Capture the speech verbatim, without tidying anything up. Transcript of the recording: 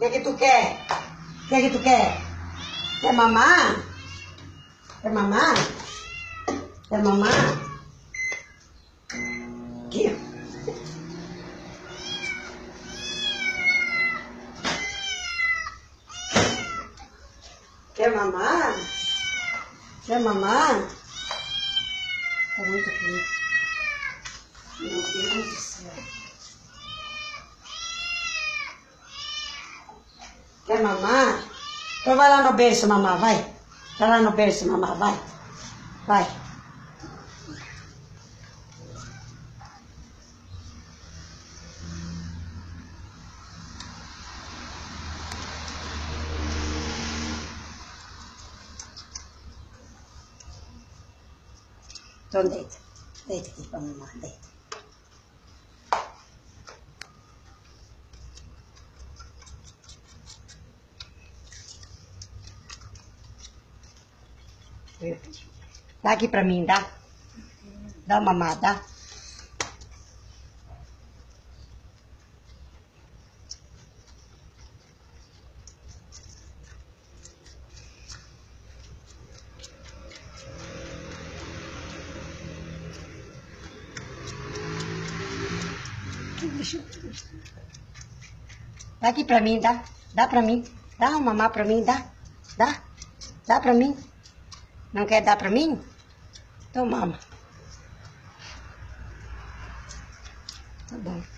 que que tu quer? O que que tu quer? Quer mamar? Quer mamar? Quer mamar? Aqui. Quer mamar? Quer mamar? Tá muito quente. Meu Deus do céu. Quer mamar? Então vai lá no berço, mamar, vai. Vai lá no berço, mamar, vai. Vai. Então deita. Deita aqui pra mamar, deita. Dá aqui pra mim, dá? Dá uma mamada, dá? Deixa eu... Dá aqui pra mim, dá? Dá pra mim? Dá uma mamar pra mim, dá? Dá? Dá pra mim? Não quer dar pra mim? Então mama. Tá bom.